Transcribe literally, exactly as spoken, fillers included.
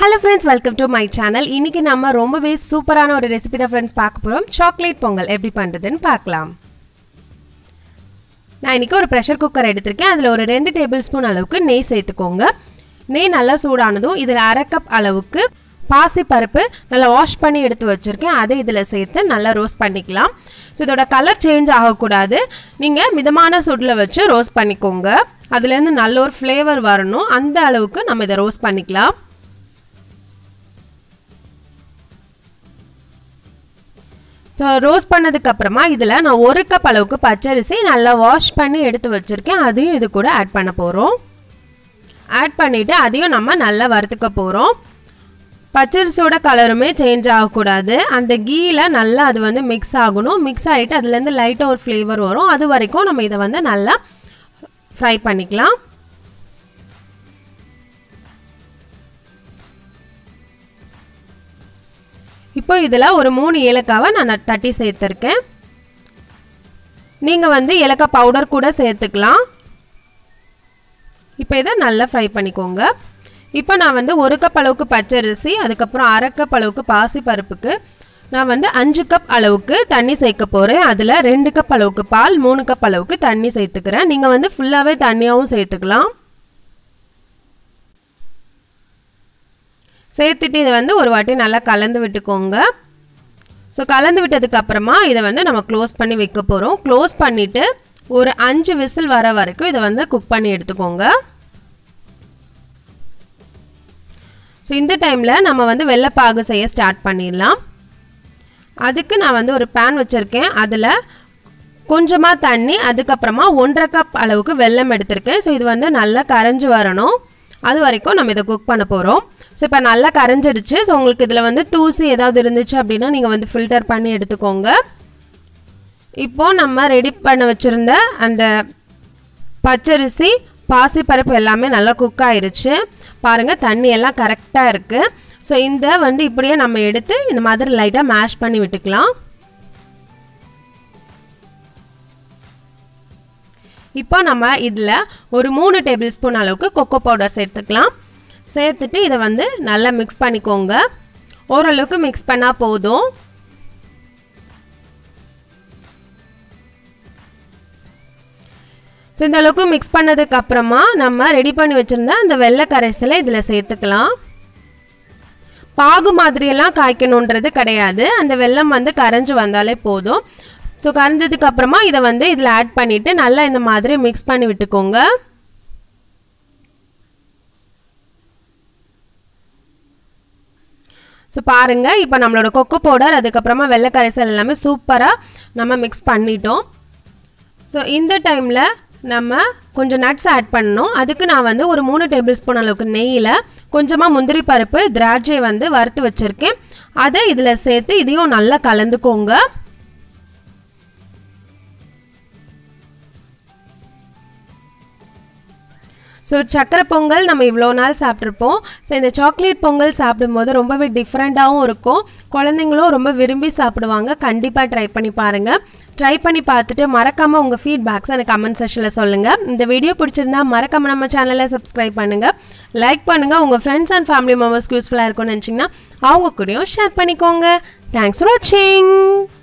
Hello friends, welcome to my channel. இன்னைக்கு நம்ம ரொம்பவே சூப்பரான ஒரு ரெசிபி தான் friends பார்க்க போறோம். சாக்லேட் பொங்கல் எப்படி பண்றதுன்னு பார்க்கலாம். நான் இன்னைக்கு ஒரு பிரஷர் குக்கர் எடுத்துர்க்கேன். அதுல ஒரு two டேபிள்ஸ்பூன் அளவுக்கு நெய் சேர்த்துக்கோங்க. நெய் நல்லா சூடானதும் இதுல அரை கப் அளவுக்கு பாசி பருப்பு நல்லா வாஷ் பண்ணி எடுத்து வச்சிருக்கேன். அதை இதல சேர்த்து நல்லா ரோஸ்ட் பண்ணிக்கலாம். சோ இதோட கலர் சேஞ்ச் ஆக கூடாது. நீங்க மிதமான சூடுல வச்சு ரோஸ்ட் பண்ணிக்கோங்க. அதுல இருந்து நல்ல ஒரு ஃப்ளேவர் வரணும். அந்த அளவுக்கு நம்ம இத ரோஸ்ட் பண்ணிக்கலாம். So ரோஸ்ட் பண்ணதுக்கு அப்புறமா இதல நான் ஒரு கப் அளவுக்கு பச்சரிசி நல்லா வாஷ் பண்ணி எடுத்து வச்சிருக்கேன். அதையும் இது கூட ஆட் பண்ண போறோம். ஆட் பண்ணிட்டு அதையும் நம்ம நல்லா வறுத்துக்க போறோம். பச்சரிசியோட கலருமே சேஞ்ச் ஆக கூடாது. அந்த கீல நல்லா அது வந்து mix ஆகணும். mix ஆயிட்டு அதுல இருந்து லைட்டா ஒரு ஃப்ளேவர் வரும். அது வரைக்கும் நம்ம இத வந்து நல்லா ஃப்ரை பண்ணிக்கலாம். இப்போ இதல ஒரு மூணு ஏலக்காவை நான் தட்டி சேர்த்திருக்கேன். நீங்க வந்து ஏலக்காய் பவுடர் கூட சேர்த்துக்கலாம். இப்போ இத நல்லா ஃப்ரை பண்ணிக்கோங்க. இப்போ நான் வந்து ஒரு கப் அளவுக்கு பச்சரிசி, அதுக்கு அப்புறம் அரை கப் அளவுக்கு பாசி பருப்புக்கு நான் வந்து அஞ்சு கப் அளவுக்கு தண்ணி சேர்க்க போறேன். அதுல ரெண்டு கப் அளவுக்கு பால், மூணு கப் அளவுக்கு தண்ணி சேர்த்துக்கறேன். நீங்க வந்து ஃபுல்லாவே தண்ணியாவும் சேர்த்துக்கலாம். சேர்த்துட்டு இத வந்து ஒரு வாட்டி நல்லா கலந்து விட்டுக்கோங்க. சோ கலந்து விட்டதுக்கு அப்புறமா இத வந்து நம்ம க்ளோஸ் பண்ணி வைக்க போறோம். க்ளோஸ் பண்ணிட்டு ஒரு அஞ்சு விசில் வர வரைக்கும் இத வந்து குக் பண்ணி எடுத்துக்கோங்க. சோ இந்த டைம்ல நம்ம வந்து வெல்ல பாகு செய்ய ஸ்டார்ட் பண்ணிடலாம். அதுக்கு நான் வந்து ஒரு pan வச்சிருக்கேன். அதுல கொஞ்சமா தண்ணி, அதுக்கு அப்புறமா ஒன்றரை கப் அளவுக்கு வெல்லம் எடுத்துர்க்கேன். சோ இது வந்து நல்லா கரஞ்சு வரணும். அது வரைக்கும் நம்ம இத குக் பண்ண போறோம். சோ இப்ப நல்லா கரஞ்சிடுச்சு. சோ உங்களுக்கு இதுல வந்து தூசி ஏதாவது இருந்துச்சு அப்படினா நீங்க வந்து ஃபில்டர் பண்ணி எடுத்துக்கோங்க. இப்போ நம்ம ரெடி பண்ண வச்சிருந்த அந்த பச்சரிசி, பாசி பருப்பு எல்லாமே நல்லா குக் ஆயிருச்சு. பாருங்க தண்ணி எல்லாம் கரெக்ட்டா இருக்கு. சோ இந்த வந்து இப்படியே நம்ம எடுத்து இந்த மாதிரி லைட்டா மேஷ் பண்ணி விட்டுக்கலாம். இப்போ நம்ம இதுல ஒரு மூணு டேபிள்ஸ்பூன் அளவுக்கு கோகோ பவுடர் சேர்த்துக்கலாம். சேர்த்துட்டு இத வந்து நல்லா mix பண்ணிக்கோங்க. ஓரளவுக்கு mix பண்ணா போதும். சோ இந்த அளவுக்கு mix பண்ணதுக்கு அப்புறமா நம்ம ரெடி பண்ணி வச்சிருந்த அந்த வெல்ல கரைசலை இதல சேர்த்துக்கலாம். பாகு மாதிரி எல்லாம் காய்க்கணும்ன்றது கிடையாது. அந்த வெல்லம் வந்து கரஞ்சு வந்தாலே போதும். சோ கரஞ்சதுக்கு அப்புறமா இத வந்து இதல ஆட் பண்ணிட்டு நல்லா இந்த மாதிரி mix பண்ணி விட்டுக்கோங்க. சோ பாருங்க இப்போ நம்மளோட கோகோ பவுடர், அதுக்கு அப்புறமா வெல்ல கரைசல் எல்லாமே சூப்பரா நம்ம mix பண்ணிட்டோம். சோ இந்த டைம்ல நம்ம கொஞ்சம் நட்ஸ் ஆட் பண்ணனும். அதுக்கு நான் வந்து ஒரு மூணு டேபிள்ஸ்பூன் அளவுக்கு நெய்யில கொஞ்சமா முந்திரி பருப்பு, திராட்சை வந்து வறுத்து வச்சிருக்கேன். அதை இதல சேர்த்து இதையும் நல்லா கலந்துக்கோங்க. சோ சக்கரை பொங்கல் நம்ம இவ்ளோ நாள் சாப்பிட்டிருப்போம். சோ இந்த சாக்லேட் பொங்கல் சாப்பிடும்போது ரொம்பவே டிஃபரண்டாவும் இருக்கும். குழந்தைகளும் ரொம்ப விரும்பி சாப்பிடுவாங்க. கண்டிப்பா ட்ரை பண்ணி பாருங்க. ட்ரை பண்ணி பார்த்துட்டு மறக்காம உங்க ஃபீட்பேக்ஸ் எனக்கு கமெண்ட் செக்ஷன்ல சொல்லுங்க. இந்த வீடியோ பிடிச்சிருந்தா மறக்காம நம்ம சேனலை சப்ஸ்கிரைப் பண்ணுங்க, லைக் பண்ணுங்க. உங்க ஃப்ரெண்ட்ஸ் அண்ட் ஃபேமிலி மெம்பர்ஸ்க்கு யூஸ்ஃபுல்லா இருக்கும்னு நினைச்சீங்கன்னா அவங்க கூடயும் ஷேர் பண்ணிக்கோங்க. Thanks for watching.